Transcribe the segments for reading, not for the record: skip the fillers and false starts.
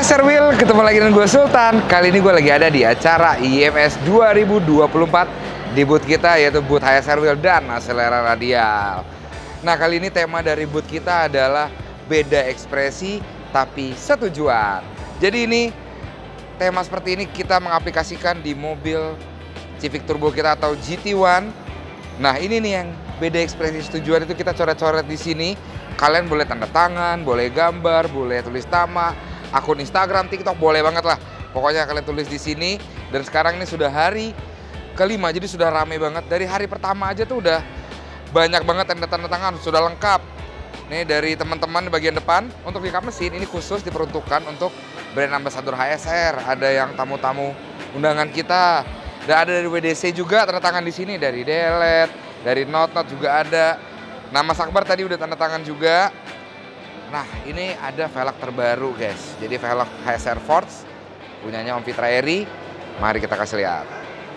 HSR Wheel, ketemu lagi dengan gue Sultan. Kali ini gue lagi ada di acara IMS 2024 di booth kita, yaitu booth HSR Wheel dan Acelera Radial. Nah, kali ini tema dari booth kita adalah beda ekspresi tapi setujuan. Jadi ini tema seperti ini kita mengaplikasikan di mobil Civic Turbo kita atau GT1. Nah, ini nih yang beda ekspresi setujuan itu kita coret-coret di sini. Kalian boleh tanda tangan, boleh gambar, boleh tulis nama, akun Instagram, TikTok, boleh banget lah. Pokoknya kalian tulis di sini. Dan sekarang ini sudah hari kelima, jadi sudah rame banget. Dari hari pertama aja tuh udah banyak banget tanda tangan, sudah lengkap. Nih dari teman-teman di bagian depan, untuk di kap mesin ini khusus diperuntukkan untuk brand ambassador HSR. Ada yang tamu-tamu undangan kita. Dan ada dari WDC juga tanda tangan di sini, dari Delet, dari Not juga ada. Nama Sakbar tadi udah tanda tangan juga. Nah, ini ada velg terbaru, guys. Jadi velg HSR Force punyanya Om Fitra Eri. Mari kita kasih lihat.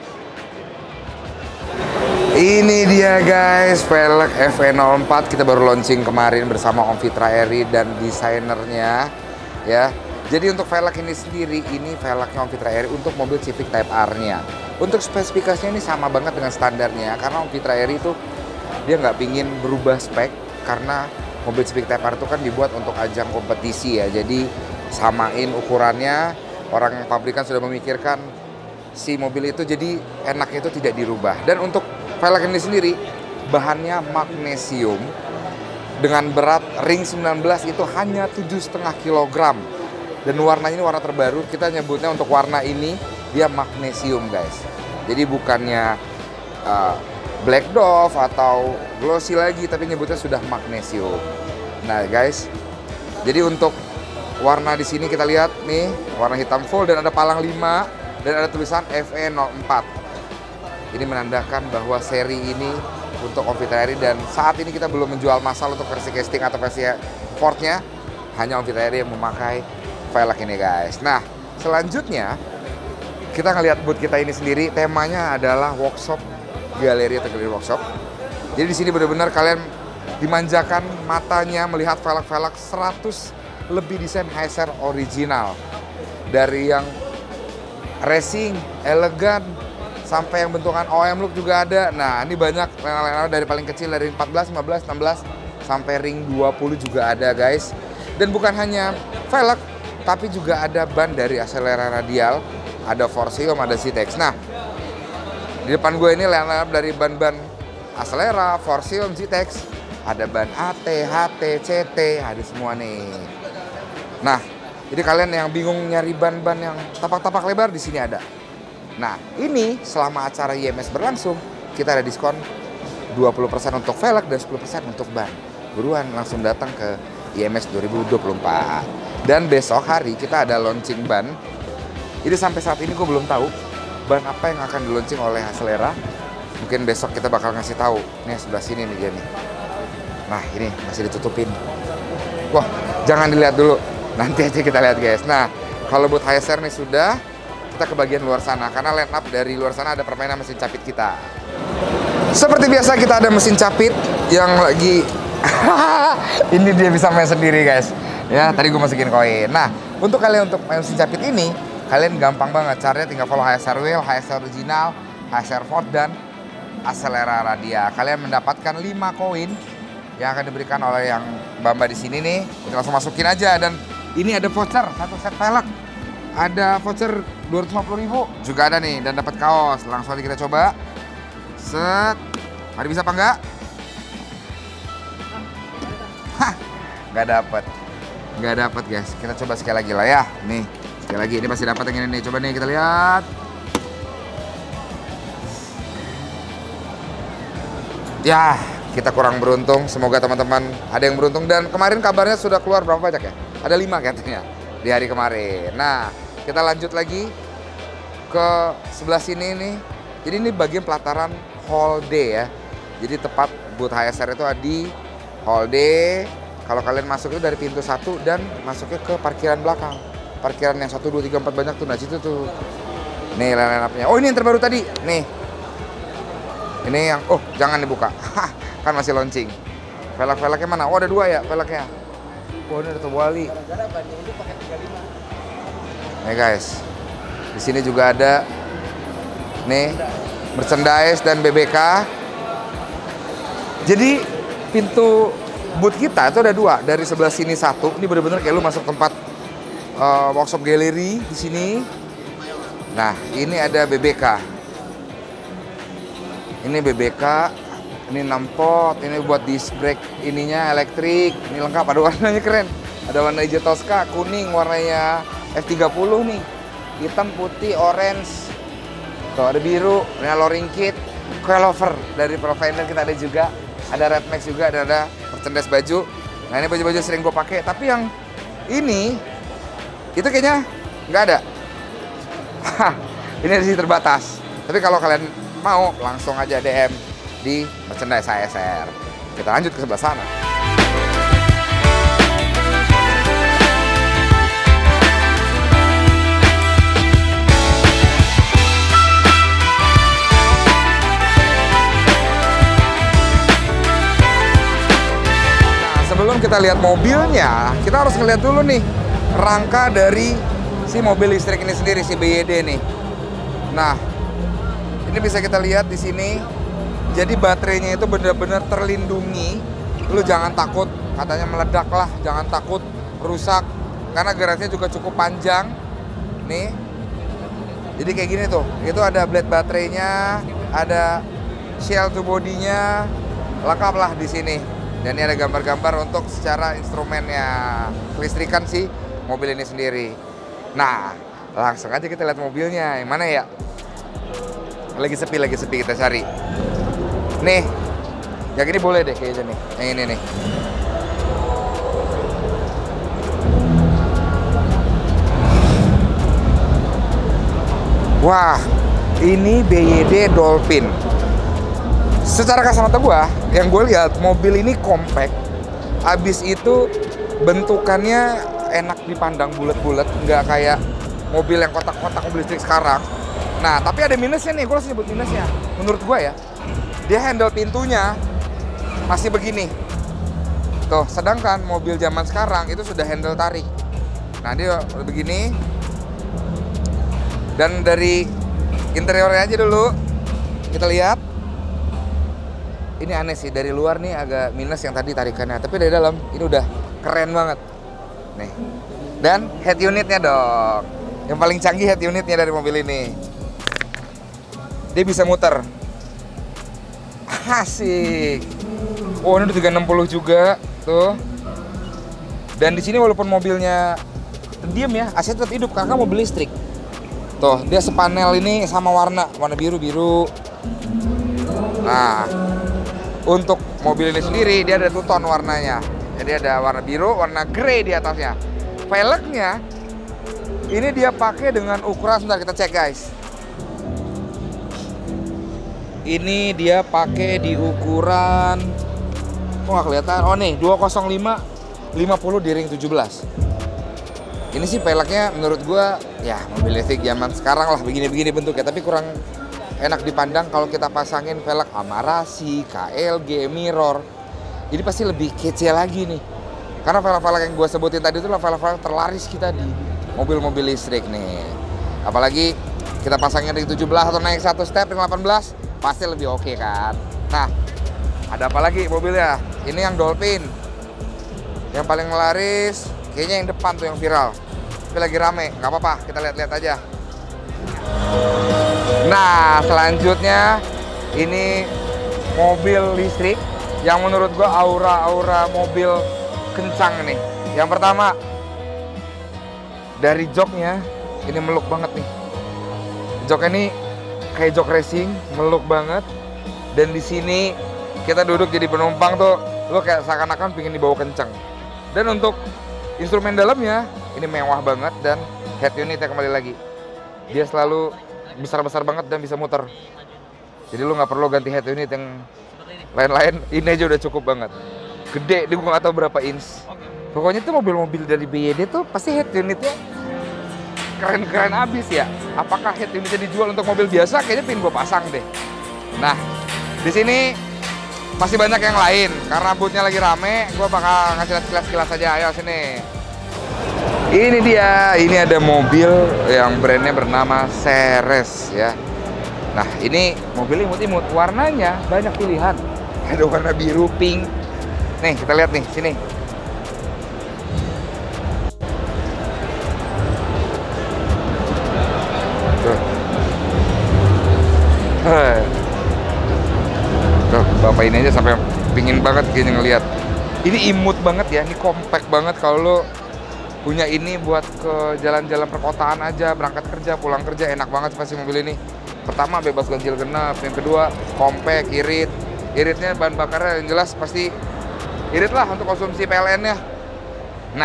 Ini dia, guys, velg FE04 kita baru launching kemarin bersama Om Fitra Eri dan desainernya, ya. Jadi untuk velg ini sendiri, ini velgnya Om Fitra Eri untuk mobil Civic Type R-nya. Untuk spesifikasinya ini sama banget dengan standarnya, karena Om Fitra Eri itu dia nggak pingin berubah spek, karena mobil Civic Type R itu kan dibuat untuk ajang kompetisi ya. Jadi samain ukurannya, orang pabrikan sudah memikirkan si mobil itu jadi enaknya itu tidak dirubah. Dan untuk velg ini sendiri bahannya magnesium dengan berat ring 19 itu hanya 7,5 kg. Dan warnanya ini warna terbaru, kita nyebutnya untuk warna ini dia magnesium, guys. Jadi bukannya Black Dove atau glossy lagi, tapi nyebutnya sudah magnesium. Nah, guys, jadi untuk warna di sini kita lihat nih, warna hitam full dan ada palang 5 dan ada tulisan FE04. Ini menandakan bahwa seri ini untuk Om Fitra Eri, dan saat ini kita belum menjual massal untuk versi casting atau versi Ford-nya. Hanya Om Fitra Eri yang memakai velg ini, guys. Nah, selanjutnya kita ngelihat booth kita ini sendiri, temanya adalah workshop galeri atau galeri workshop. Jadi di sini benar-benar kalian dimanjakan matanya melihat velg-velg 100 lebih desain HSR original. Dari yang racing, elegan, sampai yang bentukan OM look juga ada. Nah, ini banyak lena-lena dari paling kecil dari 14, 15, 16 sampai ring 20 juga ada, guys. Dan bukan hanya velg, tapi juga ada ban dari Acelera Radial, ada Forcium, ada Citex. Nah, di depan gue ini line-up dari ban-ban Acelera, Forcium, Citex. Ada ban AT, HT, CT, ada semua nih. Nah, jadi kalian yang bingung nyari ban-ban yang tapak-tapak lebar, di sini ada. Nah, ini selama acara IMS berlangsung, kita ada diskon 20% untuk velg dan 10% untuk ban. Buruan langsung datang ke IMS 2024. Dan besok hari kita ada launching ban. Jadi sampai saat ini gue belum tahu ban apa yang akan di-launching oleh Acelera. Mungkin besok kita bakal ngasih tahu. Nih sebelah sini nih dia nih. Nah, ini masih ditutupin. Wah, jangan dilihat dulu. Nanti aja kita lihat, guys. Nah, kalau buat HSR nih sudah, kita ke bagian luar sana. Karena line up dari luar sana ada permainan mesin capit kita. Seperti biasa kita ada mesin capit yang lagi ini dia bisa main sendiri, guys. Ya, tadi gue masukin koin. Nah, untuk kalian untuk main mesin capit ini, kalian gampang banget. Caranya tinggal follow HSR Wheel, HSR Original, HSR Ford, dan Acelera Radial. Kalian mendapatkan 5 koin yang akan diberikan oleh yang Bamba di sini nih. Kita langsung masukin aja. Dan ini ada voucher, satu set velg. Ada voucher 250.000 juga ada nih. Dan dapat kaos. Langsung aja kita coba. Set. Mari, bisa apa enggak? Hah, nggak dapat. Nggak dapat, guys. Kita coba sekali lagi lah ya. Nih, sekali lagi. Ini pasti dapat yang ini nih. Coba nih kita lihat. Ya, kita kurang beruntung. Semoga teman-teman ada yang beruntung. Dan kemarin kabarnya sudah keluar berapa banyak ya? Ada 5 katanya di hari kemarin. Nah, kita lanjut lagi ke sebelah sini nih. Jadi ini bagian pelataran Hall D ya. Jadi tepat booth HSR itu di Hall D. Kalau kalian masuk itu dari pintu 1 dan masuknya ke parkiran belakang. Parkiran yang 1, 2, 3, 4 banyak tuh. Nah, situ tuh. Nih line-up-nya. Oh, ini yang terbaru tadi. Nih. Ini yang, oh jangan dibuka. Kan masih launching. Velg-velgnya mana? Oh, ada 2 ya velgnya. Oh, ini ada Wali. Nih guys, di sini juga ada nih merchandise dan BBK. Jadi pintu booth kita itu ada dua, dari sebelah sini satu. Ini bener-bener kayak lu masuk tempat workshop galeri di sini. Nah, ini ada BBK. Ini BBK, ini 6 pot, ini buat disc brake ininya elektrik. Ini lengkap, ada warnanya keren. Ada warna hijau Tosca, kuning warnanya F30 nih. Hitam, putih, orange. Tuh ada biru, ini loring kit, coilover dari Provider kita ada juga. Ada Red Max juga, ada merchandise baju. Nah ini baju-baju sering gue pakai, tapi yang ini itu kayaknya nggak ada. Ini di sini terbatas. Tapi kalau kalian mau langsung aja DM di merchandise ASR. Kita lanjut ke sebelah sana. Sebelum kita lihat mobilnya, kita harus ngeliat dulu nih rangka dari si mobil listrik ini sendiri, si BYD nih. Nah, ini bisa kita lihat di sini. Jadi baterainya itu benar-benar terlindungi. Lu jangan takut, katanya meledak lah, jangan takut rusak, karena garansinya juga cukup panjang. Nih, jadi kayak gini tuh. Itu ada blade baterainya, ada shell to bodinya, lengkap lah di sini. Dan ini ada gambar-gambar untuk secara instrumennya, kelistrikan si mobil ini sendiri. Nah, langsung aja kita lihat mobilnya. Yang mana ya? Lagi sepi kita cari. Nih, yang ini boleh deh kayaknya nih. Yang ini nih. Wah, ini BYD Dolphin. Secara kasat mata gua, yang gue lihat mobil ini compact. Abis itu bentukannya enak dipandang, bulat-bulat, nggak kayak mobil yang kotak-kotak mobil listrik sekarang. Nah, tapi ada minusnya nih, gue langsung nyebut minusnya. Menurut gue ya, dia handle pintunya masih begini. Tuh, sedangkan mobil zaman sekarang itu sudah handle tarik. Nah, dia udah begini. Dan dari interiornya aja dulu, kita lihat. Ini aneh sih, dari luar nih agak minus yang tadi tarikannya, tapi dari dalam ini udah keren banget. Nih. Dan head unitnya dong. Yang paling canggih head unitnya dari mobil ini. Dia bisa muter. Asik. Oh, ini udah 360 juga tuh. Dan di sini walaupun mobilnya diam ya, AC tetap hidup karena mobil listrik. Tuh, dia sepanel ini sama warna biru-biru. Nah, untuk mobil ini sendiri dia ada 2 tone warnanya. Jadi ada warna biru, warna grey di atasnya. Velgnya ini dia pakai dengan ukuran, sebentar kita cek guys. Ini dia pakai di ukuran, kok nggak kelihatan? Oh nih, 205 50 di ring 17. Ini sih velgnya menurut gua ya mobil listrik zaman sekarang lah begini-begini bentuknya, tapi kurang enak dipandang kalau kita pasangin velg Amarasi, KLG, Mirror. Ini pasti lebih kece lagi nih. Karena velg-velg yang gue sebutin tadi itu adalah velg-velg terlaris kita di mobil-mobil listrik nih. Apalagi kita pasangin ring 17 atau naik 1 step ring 18, pasti lebih oke kan. Nah, ada apa lagi mobilnya? Ini yang Dolphin. Yang paling laris, kayaknya yang depan tuh yang viral. Tapi lagi rame, nggak apa-apa, kita lihat-lihat aja. Nah, selanjutnya ini mobil listrik yang menurut gua aura-aura mobil kencang nih. Yang pertama, dari joknya ini meluk banget nih. Joknya ini kayak jok racing, meluk banget. Dan di sini kita duduk jadi penumpang tuh, lo kayak seakan-akan pengen dibawa kencang. Dan untuk instrumen dalamnya ini mewah banget, dan head unitnya kembali lagi. Dia selalu besar-besar banget dan bisa muter. Jadi lu nggak perlu ganti head unit yang lain-lain, ini aja udah cukup banget. Gede, dia gue nggak tahu berapa inch. Pokoknya tuh mobil-mobil dari BYD tuh pasti head unitnya keren-keren abis ya. Apakah head unitnya dijual untuk mobil biasa? Kayaknya pengen gue pasang deh. Nah, di sini masih banyak yang lain. Karena boothnya lagi rame, gue bakal ngasih lihat kilas-kilas aja. Ayo sini. Ini dia, ini ada mobil yang brandnya bernama Ceres ya. Nah, ini mobil imut-imut, warnanya banyak pilihan. Ada warna biru, pink. Nih, kita lihat nih, sini. Tuh. Tuh, bapak ini aja sampai pingin banget gini ngelihat. Ini imut banget ya, ini compact banget kalau lo punya ini buat ke jalan-jalan perkotaan aja, berangkat kerja, pulang kerja, enak banget pasti mobil ini. Pertama bebas ganjil genap, yang kedua compact, irit. Iritnya bahan bakarnya yang jelas pasti irit lah untuk konsumsi PLN-nya. Nah,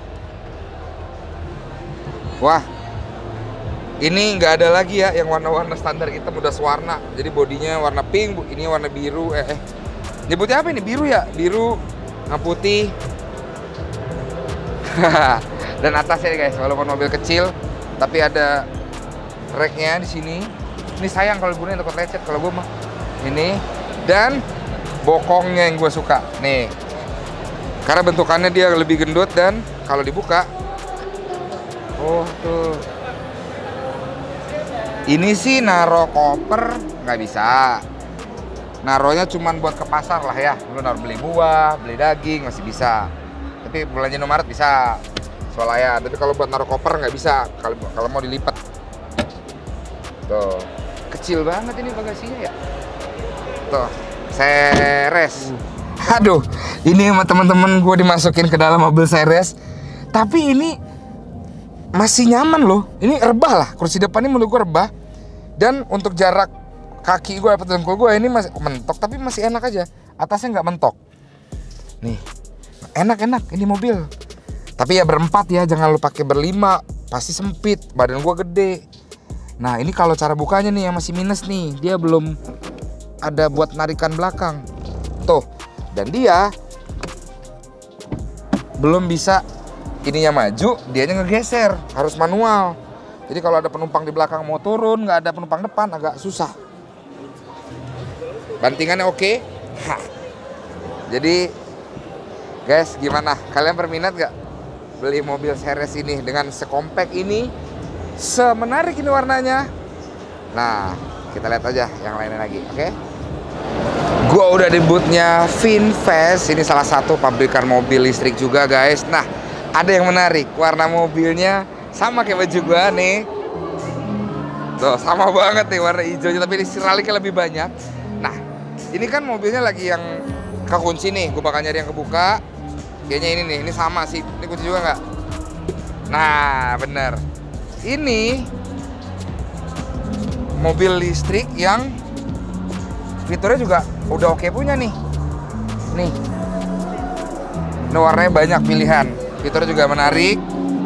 wah, ini nggak ada lagi ya yang warna-warna standar hitam, udah sewarna. Jadi bodinya warna pink, ini warna biru. Nyebutnya apa ini? Biru ya? Biru, putih. Dan atasnya nih guys, walaupun mobil kecil, tapi ada racknya di sini. Ini sayang kalau bunyinya takut lecet kalau gue mah. Ini dan bokongnya yang gue suka nih, karena bentukannya dia lebih gendut dan kalau dibuka, oh tuh. Ini sih naro koper nggak bisa. Naronya cuman buat ke pasar lah ya. Lu naruh beli buah, beli daging masih bisa. Tapi belanja Indomaret bisa, swalayan. Tapi kalau buat naruh koper nggak bisa. Kalau mau dilipat. Tuh, kecil banget ini bagasinya ya. Tuh, Ceres. Aduh, ini sama teman-teman gue dimasukin ke dalam mobil Ceres. Tapi ini masih nyaman loh. Ini rebah lah. Kursi depannya menurut gue rebah. Dan untuk jarak kaki gue atau dengkul gue ini masih mentok, tapi masih enak aja. Atasnya nggak mentok. Nih, enak-enak ini mobil. Tapi ya berempat ya, jangan lu pakai berlima, pasti sempit. Badan gue gede. Nah, ini kalau cara bukanya nih yang masih minus nih, dia belum ada buat narikan belakang. Tuh, dan dia belum bisa ininya maju, dianya ngegeser, harus manual. Jadi kalau ada penumpang di belakang mau turun, nggak ada penumpang depan, agak susah. Bantingannya oke. Jadi guys, gimana? Kalian berminat nggak beli mobil Ceres ini dengan sekompak ini, semenarik ini warnanya? Nah, kita lihat aja yang lainnya lagi, oke? Gua udah di boothnya VinFast. Ini salah satu pabrikan mobil listrik juga guys. Nah, ada yang menarik, warna mobilnya sama kayak baju gua nih. Tuh, sama banget nih warna hijaunya, tapi ini siraliknya lebih banyak. Nah, ini kan mobilnya lagi yang kekunci nih, gue bakal nyari yang kebuka. Kayaknya ini nih, ini sama sih. Ini kunci juga nggak? Nah, bener. Ini mobil listrik yang fiturnya juga udah oke punya nih. Nih. Ini warnanya banyak pilihan. Fiturnya juga menarik.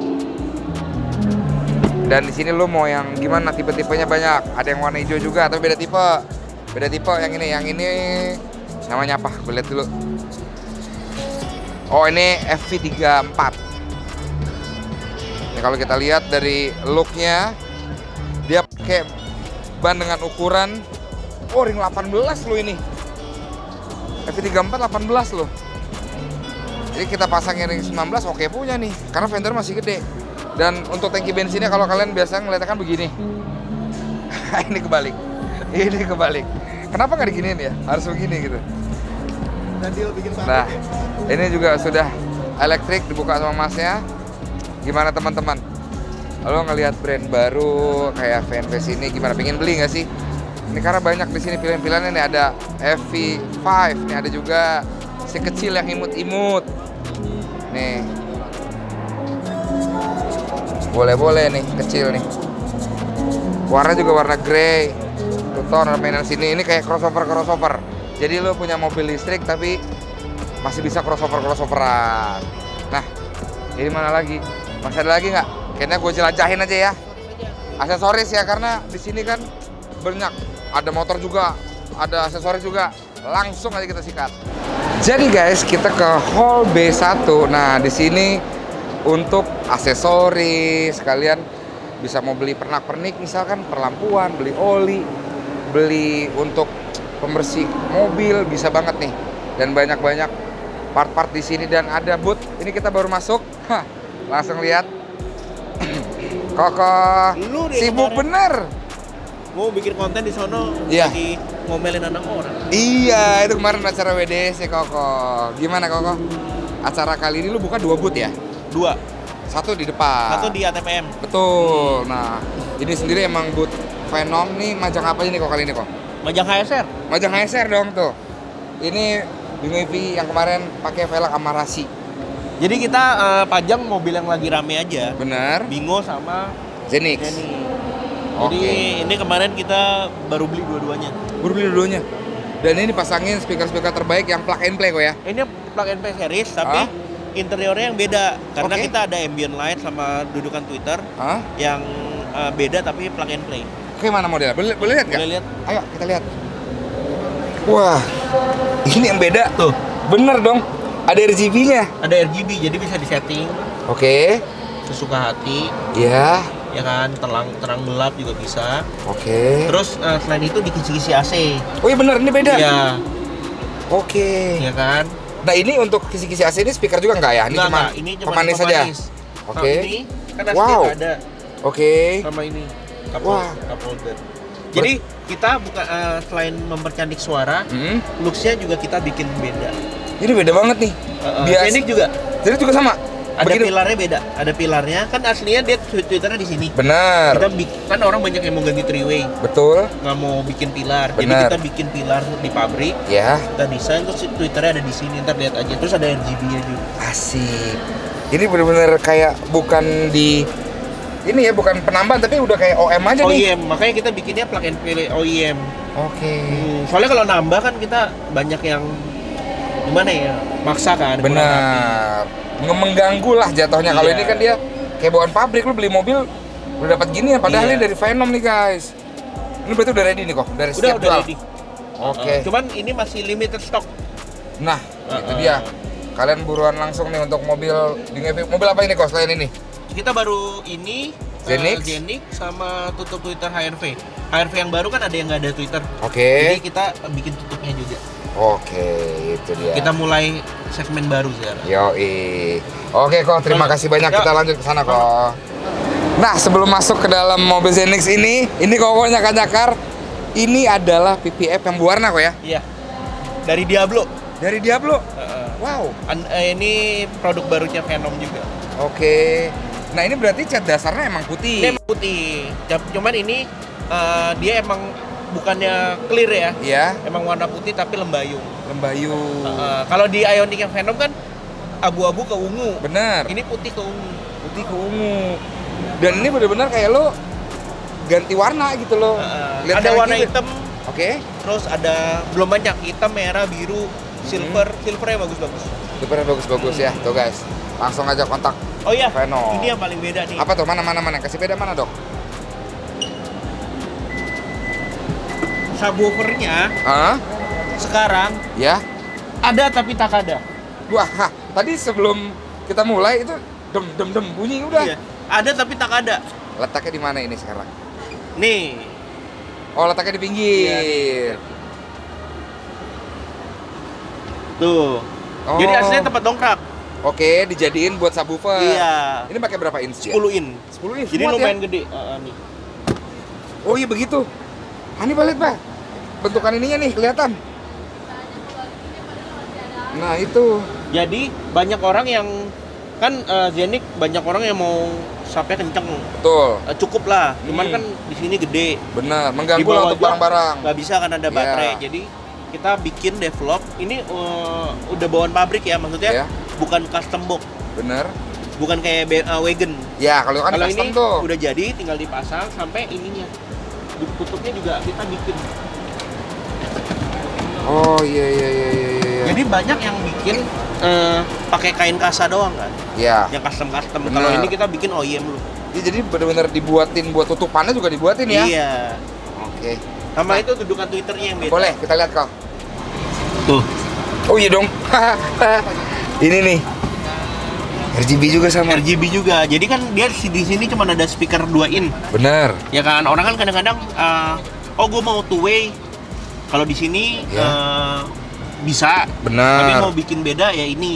Dan di sini lo mau yang gimana? Tipe-tipenya banyak. Ada yang warna hijau juga, tapi beda tipe. Beda tipe yang ini namanya apa? Gue lihat dulu. Oh, ini FV34. Ini kalau kita lihat dari looknya, dia pakai ban dengan ukuran ring 18 loh ini. FV34 18 loh. Jadi kita pasangin ring 19 oke punya nih, karena fender masih gede. Dan untuk tangki bensinnya kalau kalian biasa ngeliatnya kan begini. Ini kebalik. Ini kebalik. Kenapa nggak diginiin ya? Harus begini gitu. Nah, ini juga sudah elektrik, dibuka sama masnya. Gimana teman-teman? Lo ngelihat brand baru kayak VinFast ini gimana? Pengen beli nggak sih? Ini karena banyak di sini pilihan-pilihannya nih, ada FV5, nih ada juga si kecil yang imut-imut. Nih. Boleh-boleh nih, kecil nih. Warna juga warna grey. Tuton mainan sini, ini kayak crossover. Jadi lo punya mobil listrik tapi masih bisa crossoveran. Nah, ini mana lagi? Masih ada lagi nggak? Kayaknya gue jelajahin aja ya. Aksesoris ya, karena di sini kan banyak. Ada motor juga, ada aksesoris juga. Langsung aja kita sikat. Jadi guys, kita ke hall B1. Nah, di sini untuk aksesoris, kalian bisa mau beli pernak-pernik, misalkan perlampuan, beli oli, beli untuk pembersih mobil, bisa banget nih. Dan banyak-banyak part-part di sini dan ada booth. Ini kita baru masuk. Langsung lihat Koko Lu deh sibuk kemarin. bener. Mau bikin konten di sono Iya. lagi ngomelin anak orang. Iya, itu kemarin acara WDC Koko. Gimana Koko? Acara kali ini lu buka 2 booth ya? 2, Satu di depan. satu di ATPM. Betul. Nah, ini sendiri emang booth Venom nih, majang apa aja nih kok kali ini kok? Majang HSR. Majang HSR dong tuh. Ini Bingo EV yang kemarin pakai velg Amarasi. Jadi kita pajang mobil yang lagi rame aja. Bener. Bingo sama Zenix. Jenny. Oke. Jadi ini kemarin kita baru beli dua-duanya. Baru beli dua-duanya. Dan ini pasangin speaker-speaker terbaik yang plug and play kok ya? Ini plug and play series tapi interiornya yang beda karena Oke. kita ada ambient light sama dudukan Twitter Hah? yang beda tapi plug and play. Oke, mana modelnya? Boleh lihat nggak? Boleh lihat? Ayo kita lihat. Wah, ini yang beda. Tuh, Bener dong. Ada RGB-nya. ada RGB jadi bisa disetting Oke. sesuka hati, Ya. ya kan, terang gelap juga bisa. Oke. Terus selain itu di kisi-kisi AC. Oh iya bener, ini beda. Iya, Oke. ya kan? Nah ini untuk kisi-kisi AC ini speaker juga nggak ya? Ini Enggak, cuma enggak. Ini cuma pemanis saja. pemanis. Oke. Sama ini kan AC Wow. nggak ada Oke. sama ini. Wah. Cup holder. Jadi kita bukan selain mempercantik suara, Hmm. looks-nya juga kita bikin beda. Ini beda banget nih. Ini juga Jadi juga sama. ada Begini. pilarnya beda. Ada pilarnya kan aslinya dia Twitternya di sini. Benar. Kita kan orang banyak yang mau ganti three-way, Betul. nggak mau bikin pilar. Jadi Benar. kita bikin pilar di pabrik, Ya. kita desain terus Twitternya ada di sini. Ntar lihat aja. Terus ada RGB-nya juga. Asik. Ini bener-bener kayak bukan di ini ya, bukan penambahan tapi udah kayak OM aja nih. OEM, makanya kita bikinnya plug and play OEM. Oke. Soalnya kalau nambah kan kita banyak yang gimana ya, maksa kan. kurang rapi. Benar. Mengganggu lah jatuhnya. Kalau Iya. ini kan dia kayak bawaan pabrik, lu beli mobil udah dapat gini ya, padahal Iya. ini dari Venom nih guys. Ini berarti udah ready nih kok, dari Udah siap jual. ready. Oke. Cuman ini masih limited stock. Nah, itu dia. Kalian buruan langsung nih untuk mobil mobil apa ini kok selain ini? Kita baru ini Zenix? Zenix sama tutup Twitter HRV. HRV yang baru kan ada yang nggak ada Twitter. Jadi Oke. kita bikin tutupnya juga. Oke, itu dia. Kita mulai segmen baru sekarang. Yoi. Oke kok, terima Boleh. kasih banyak. Yuk. Kita lanjut ke sana kok. Nah, sebelum masuk ke dalam mobil Zenix ini kok nyakar-nyakar. Ini adalah PPF yang berwarna kok ya? Iya. Dari Diablo. Dari Diablo. Wow. Ini produk barunya Venom juga. Oke. Nah, ini berarti cat dasarnya emang putih. Ini emang putih. Cuman ini dia emang bukannya clear ya. Iya, Emang warna putih tapi lembayung. lembayu. Kalau di Ioniq yang Venom kan abu-abu ke ungu. Bener. Ini putih ke ungu. Putih ke ungu. Dan ini bener-bener kayak lo ganti warna gitu loh. Lihat Ada kanan warna kiri. hitam, Oke. terus ada belum banyak hitam, merah, biru, silver. Silvernya bagus-bagus. Super bagus-bagus ya. Tuh guys. Langsung aja kontak. Oh iya, Venom. ini yang paling beda nih. Apa tuh? Mana? Kasih beda mana, Dok? Subwoofernya Hah? sekarang Ya. ada tapi tak ada. Wah, tadi sebelum kita mulai itu dem bunyi udah. Iya. Ada tapi tak ada. Letaknya di mana ini sekarang? Nih, Oh, letaknya di pinggir. Iya, tuh. Oh. Jadi aslinya tempat dongkrak. Oke, dijadiin buat subwoofer. Iya. Ini pakai berapa inch? 10 in. 10 inch. Jadi muat ya? lumayan gede. Nih. Oh iya begitu. Ini balik, Pak. Bentukan ininya nih kelihatan. Nah, itu. Jadi banyak orang yang kan Zenix banyak orang yang mau sapnya kenceng. Betul. Cukup lah. Cuman Hmm. kan di sini gede. Benar, mengganggu Di bawah lah untuk aja barang-barang. nggak bisa kan ada baterai. Iya. Jadi kita bikin develop. Ini udah bawaan pabrik ya, maksudnya Iya. bukan custom box. Bener. Bukan kayak wagon. Ya, kalau kan Kalau custom ini tuh. udah jadi, tinggal dipasang sampai ininya. Tutupnya juga kita bikin. Oh iya. Jadi banyak yang bikin pakai kain kasa doang kan, Iya. yang custom. Bener. Kalau ini kita bikin OEM dulu. Ya, jadi benar-benar dibuatin buat tutupannya juga dibuatin ya. Iya. Oke. Sama itu dudukan Twitternya yang beda. Boleh kita lihat kok. Tuh. Oh iya dong. Ini nih. RGB juga sama. RGB juga. Jadi kan dia di sini cuma ada speaker 2 in. Bener. Ya kan orang kan kadang-kadang oh gue mau two way. Kalau di sini Ya. bisa. Bener. Tapi mau bikin beda ya ini.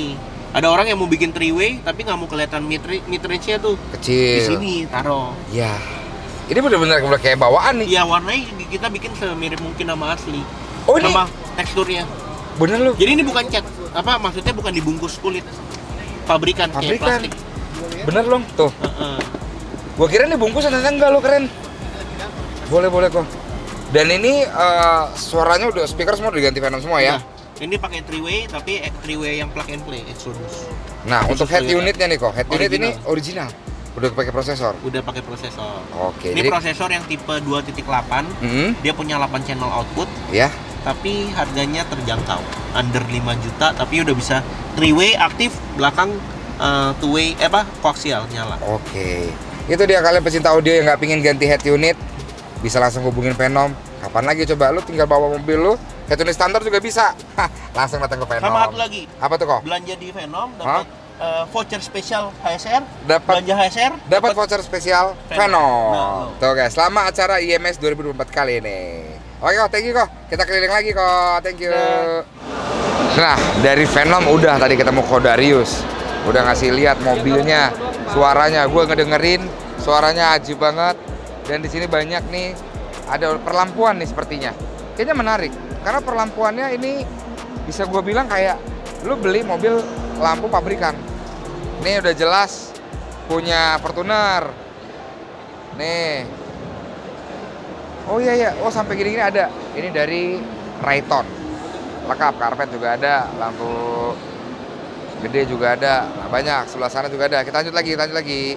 Ada orang yang mau bikin three-way tapi nggak mau kelihatan mid-range-nya tuh Kecil. di sini taruh. Ya. Ini benar-benar kayak bawaan nih. Iya, warnanya kita bikin semirip mungkin sama asli. Oh, ini sama teksturnya. bener lu. Jadi ini bukan cat. Apa maksudnya bukan dibungkus kulit. Pabrikan kayak plastik. Bener loh, tuh. Gua kira ini bungkus ternyata enggak lo, keren. Boleh kok. Dan ini suaranya udah speaker semua udah diganti Venom semua ya. Nah, ini pakai three-way tapi three-way yang plug and play Exodus. Nah, untuk head Toyota. unitnya nih kok. Head unit Original. ini original. Udah pakai prosesor. Udah pakai prosesor. Oke. Ini Jadi prosesor yang tipe 2.8. Dia punya 8 channel output. ya. Tapi harganya terjangkau. Under 5 juta tapi udah bisa three-way aktif, belakang two-way koaksial nyala. Oke. Itu dia kalian pecinta audio yang nggak pingin ganti head unit, bisa langsung hubungin Venom. Kapan lagi coba lu tinggal bawa mobil lu, head unit standar juga bisa. Hah, langsung datang ke Venom. Sama satu lagi. Apa tuh kok? Belanja di Venom dapat voucher spesial HSR. Belanja HSR dapat voucher spesial Venom. Nah, Tuh guys, selama acara IMS 2024 kali ini. Oke kok, thank you kok. Kita keliling lagi kok, thank you. Nah, dari Venom udah tadi ketemu Kodarius. Udah ngasih lihat mobilnya, suaranya gue ngedengerin, suaranya ajib banget. Dan di sini banyak nih ada perlampuan nih sepertinya. Kayaknya menarik karena perlampuannya ini bisa gue bilang kayak lu beli mobil lampu pabrikan. Ini udah jelas punya Fortuner. Nih. Oh iya, oh sampai gini-gini ada. Ini dari Rayton. Lengkap, karpet juga ada, lampu gede juga ada. Nah, banyak, sebelah sana juga ada. Kita lanjut lagi.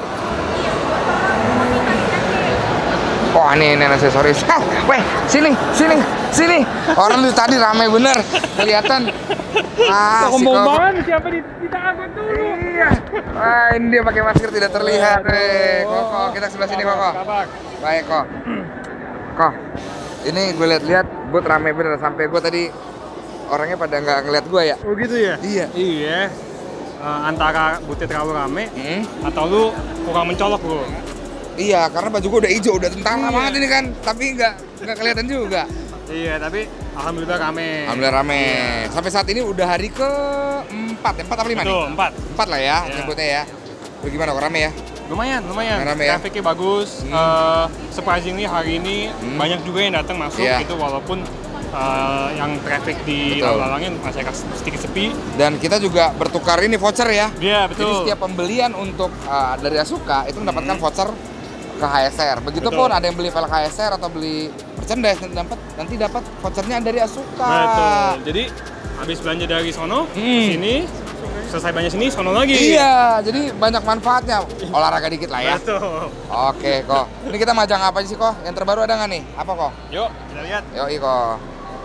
Oh, ini aksesoris. Weh, sini. Orang itu tadi ramai bener, kelihatan. Ngomong banget siapa ditahan dulu. Iya. Wah, ini dia pakai masker tidak terlihat. Kok kita sebelah sini kok. Baik kok. Kok. Ini gue lihat booth ramai bener sampai gue tadi orangnya pada nggak ngeliat gue ya. Oh gitu ya? Iya. Antara boothnya terlalu rame atau lu kurang mencolok bro. Iya, karena baju gue udah hijau, udah tentara banget ini kan, tapi nggak kelihatan juga. Iya, tapi alhamdulillah rame. Alhamdulillah rame. Sampai saat ini udah hari ke-4 apa 5 nih? Betul, 4 lah ya, nyebutnya ya. Lu gimana kok rame ya? Lumayan. Rame ya? Trafficnya bagus. Surprisingly hari ini banyak juga yang datang masuk gitu walaupun yang traffic di lalu-lalangnya masih agak sedikit sepi. Dan kita juga bertukar ini voucher ya. Iya, betul. Jadi setiap pembelian untuk dari Asuka itu mendapatkan voucher ke HSR. Begitupun ada yang beli velg HSR atau beli merchandise nanti dapat vouchernya dari Asuka. Betul. Jadi habis belanja dari sono sini, selesai belanja sini sono lagi. Iya, jadi banyak manfaatnya. Olahraga dikit lah ya. Betul. Oke kok. Ini kita majang apa sih kok? Yang terbaru ada nggak nih? Apa kok? Yuk, kita lihat. Yoi kok.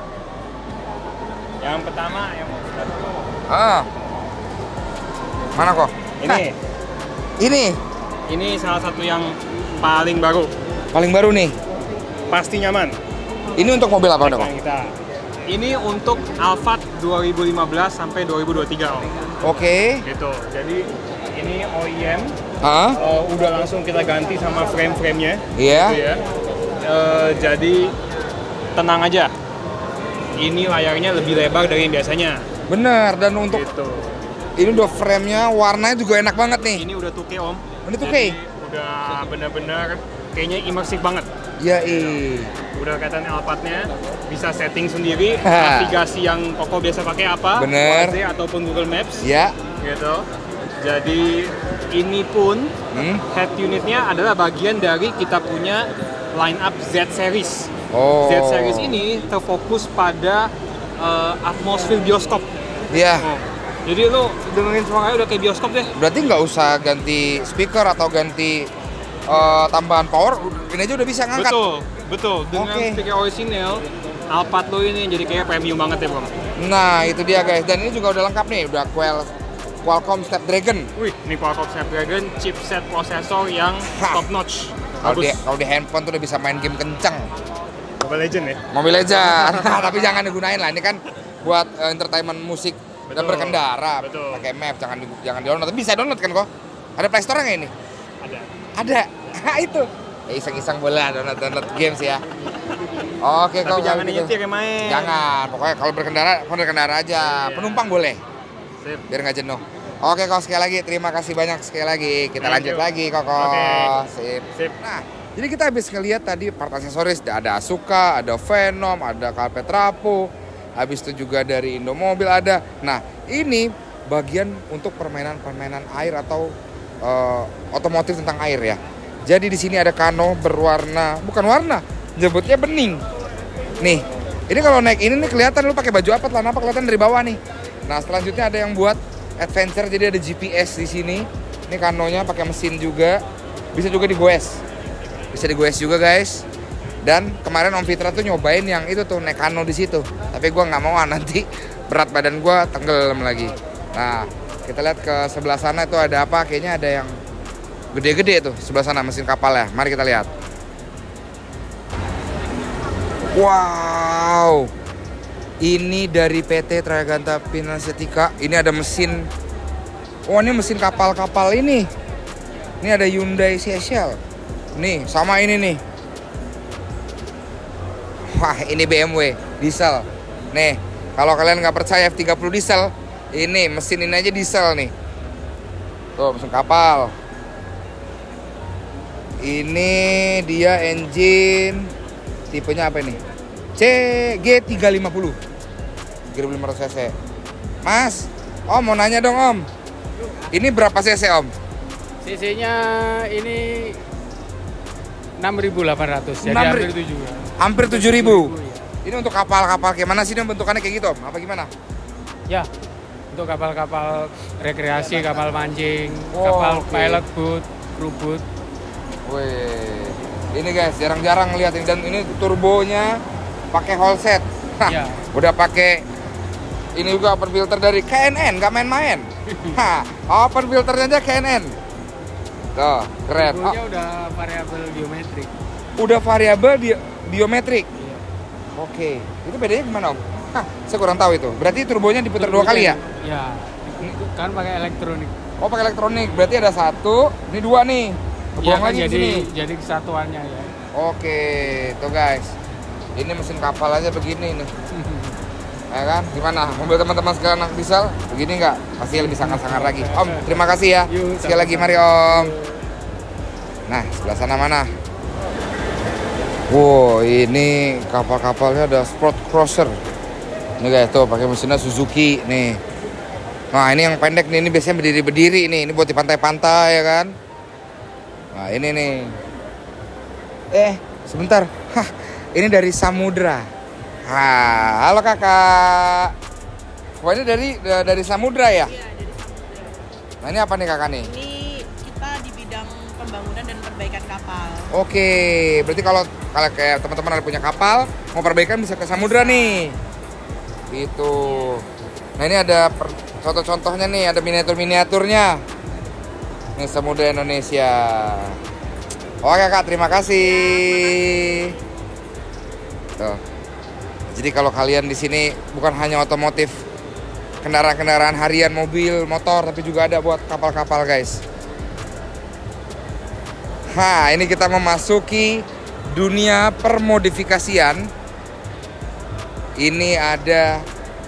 Yang pertama yang mau kita dulu. Mana kok? Ini salah satu yang paling baru. Paling baru nih. Pasti nyaman. Ini untuk mobil apa udah kok? Ini untuk Alphard 2015 sampai 2023 Om. Oke. Gitu. Jadi ini OEM. Udah langsung kita ganti sama frame-framenya. Iya. Gitu ya. Jadi tenang aja. Ini layarnya lebih lebar dari yang biasanya. Bener, dan untuk gitu. Ini udah frame-nya, warnanya juga enak banget nih. Ini udah 2K Om. Ini 2K? Jadi udah bener-bener kayaknya imersif banget. Ya Udah kelihatan Alphard-nya, bisa setting sendiri, navigasi yang Koko biasa pakai apa, bener. WhatsApp ataupun Google Maps. Ya. Gitu. Jadi ini pun head unitnya adalah bagian dari kita punya line up Z series. Z series ini terfokus pada atmosfer bioskop. Iya. Jadi lu dengerin suaranya udah kayak bioskop deh. Berarti nggak usah ganti speaker atau ganti tambahan power, ini aja udah bisa ngangkat. Betul. Dengan speaker orisinil, Alphard lo ini jadi kayak premium banget ya, Bro. Nah, itu dia guys. Dan ini juga udah lengkap nih, udah Qualcomm Snapdragon. Wih, ini Qualcomm Snapdragon chipset prosesor yang top notch. Kalau di handphone tuh udah bisa main game kenceng. Mobile Legend ya? Mobile Legend. Tapi jangan digunain lah, ini kan buat entertainment musik dan berkendara. Pakai map, jangan di-download. Tapi bisa download kan kok? Ada Play Store nggak ini? Ada. Itu. Ya iseng-iseng boleh download games ya. Oke, tapi jangan nyetir yang main. Jangan, pokoknya kalau berkendara aja. Penumpang boleh. Sip. Biar nggak jenuh. Oke kok, sekali lagi terima kasih banyak sekali lagi. Kita Thank lanjut you. lagi Koko. Oke. Sip. Sip. Nah, jadi kita habis ngeliat tadi part aksesoris, ada Asuka, ada Venom, ada karpet Rapo. Habis itu juga dari Indomobil ada. Nah, ini bagian untuk permainan-permainan air atau otomotif tentang air ya. Jadi di sini ada kano berwarna, bukan warna, nyebutnya bening. Nih, ini kalau naik ini nih kelihatan lu pakai baju apa, celana apa, kelihatan dari bawah nih. Nah, selanjutnya ada yang buat adventure, jadi ada GPS di sini. Ini kanonya pakai mesin juga, bisa juga digoes. Bisa digoes juga guys. Dan kemarin Om Fitra tuh nyobain yang itu tuh naik kano di situ. Tapi gua nggak mau nanti berat badan gua tenggelam lagi. Nah, kita lihat ke sebelah sana itu ada apa? Kayaknya ada yang gede-gede tuh sebelah sana mesin kapal ya. Mari kita lihat. Wow. Ini dari PT Traganta Pinansetika. Ini ada mesin. Oh, ini mesin kapal-kapal ini. Ini ada Hyundai Seychelles. Nih, sama ini nih. Wah, ini BMW diesel. Nih, kalau kalian nggak percaya F30 diesel, ini mesin ini aja diesel nih. Tuh, mesin kapal. Ini dia engine tipenya apa ini? CG350 3.500 cc. Mas, Om mau nanya dong Om. Ini berapa cc Om? CC-nya ini 6.800, jadi hampir 7. Hampir 7.000. Ya. Ini untuk kapal-kapal kayak mana sih ini bentukannya kayak gitu Om? Apa gimana? Ya, untuk kapal-kapal rekreasi, kapal mancing, Oh, kapal oke. pilot boat, crew boat. Wih, ini guys jarang-jarang lihat ini, dan ini turbonya pakai whole set. Hah, Ya. Udah pakai ini juga open filter dari KNN, nggak main-main. Hah, open filternya aja KNN. Tuh, keren. Oh, Turbonya udah variabel geometrik. udah variabel biometrik. Iya. Oke, itu bedanya gimana Om? Hah, saya kurang tahu itu. Berarti turbonya diputar 2 kali ya? Ya, itu kan pakai elektronik. Oh, pakai elektronik. Berarti ada 1, ini 2 nih. Iya Kebuang kan, lagi di jadi sini. kesatuannya ya. Oke, tuh guys. Ini mesin kapal aja begini nih. Ya kan? Gimana? Mobil teman-teman sekalian anak diesel? Begini nggak? Pasti lebih sangar-sangar lagi. Om, terima kasih ya. Yuk, Sekali lagi mari Om. Nah, sebelah sana mana? Wow, ini kapal-kapalnya ada Sport Crosser. Ini guys tuh pakai mesinnya Suzuki nih. Nah, ini yang pendek nih, ini biasanya berdiri-berdiri nih. Ini buat di pantai-pantai ya kan? Nah, ini nih. Sebentar. Hah, ini dari Samudra. Halo kakak. Wah, ini dari Samudra ya? Iya, dari Samudra. Nah, ini apa nih kakak nih? Ini kita di bidang pembangunan dan perbaikan kapal. Oke, berarti kalau kayak teman-teman ada punya kapal, mau perbaikan bisa ke Samudra nih. Gitu. Nah, ini ada contoh-contohnya nih, ada miniatur-miniaturnya. Ini Samudra Indonesia. Oke kak, terima kasih. Tuh. Jadi kalau kalian di sini bukan hanya otomotif, kendaraan-kendaraan harian, mobil, motor, tapi juga ada buat kapal-kapal guys. Nah, ini kita memasuki dunia permodifikasian. Ini ada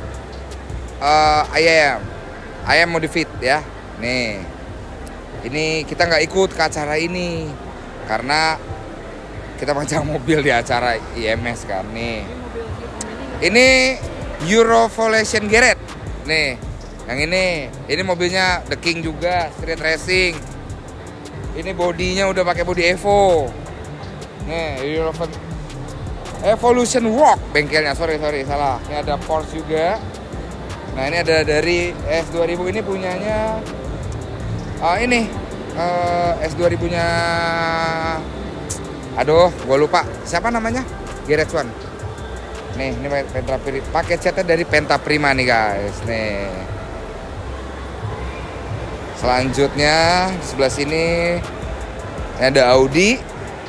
IAM Modified ya. Nih, ini kita nggak ikut ke acara ini karena kita pajang mobil di acara IMS kan nih. Ini Eurovolation Garage. Nih, yang ini mobilnya The King juga, street racing. Ini bodinya udah pakai bodi Evo. Nih, Evolution Rock bengkelnya. Sorry salah. Ini ada Porsche juga. Nah, ini ada dari S2000, ini punyanya S2000-nya. Aduh, gua lupa. Siapa namanya? Garage One. Nih, ini paket catnya dari Penta Prima nih guys. Nih. Selanjutnya sebelah sini ini ada Audi.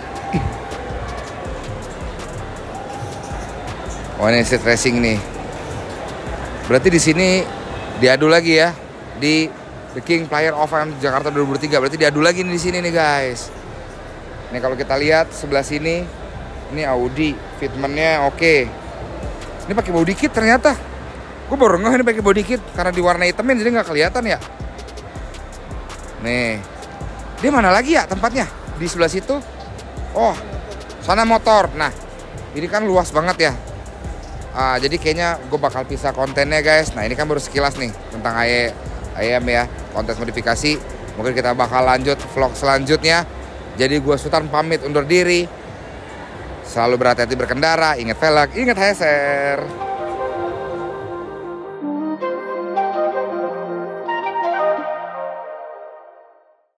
Oh, ini street racing nih. Berarti di sini diadu lagi ya di The King Player of Fame Jakarta 2023. Berarti diadu lagi nih di sini nih guys. Nih kalau kita lihat sebelah sini, ini Audi, fitmentnya oke. Ini pakai body kit ternyata. Gue baru ngeh ini pakai body kit karena diwarna hitamin jadi nggak kelihatan ya. Nih, dia mana lagi ya tempatnya? Di sebelah situ. Oh, sana motor. Nah, ini kan luas banget ya. Jadi kayaknya gue bakal pisah kontennya guys. Nah ini kan baru sekilas nih tentang IAM ya, kontes modifikasi. Mungkin kita bakal lanjut vlog selanjutnya. Jadi gue Sultan pamit undur diri. Selalu berhati-hati berkendara, ingat velg, ingat HSR.